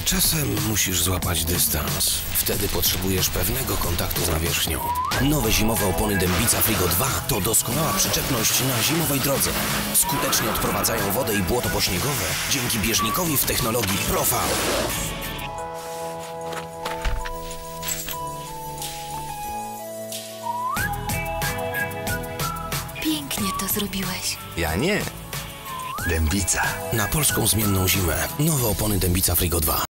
Czasem musisz złapać dystans. Wtedy potrzebujesz pewnego kontaktu z nawierzchnią. Nowe zimowe opony Dębica Frigo 2 to doskonała przyczepność na zimowej drodze. Skutecznie odprowadzają wodę i błoto pośniegowe dzięki bieżnikowi w technologii ProV. Pięknie to zrobiłeś. Ja nie. Dębica. Na polską zmienną zimę. Nowe opony Dębica Frigo 2.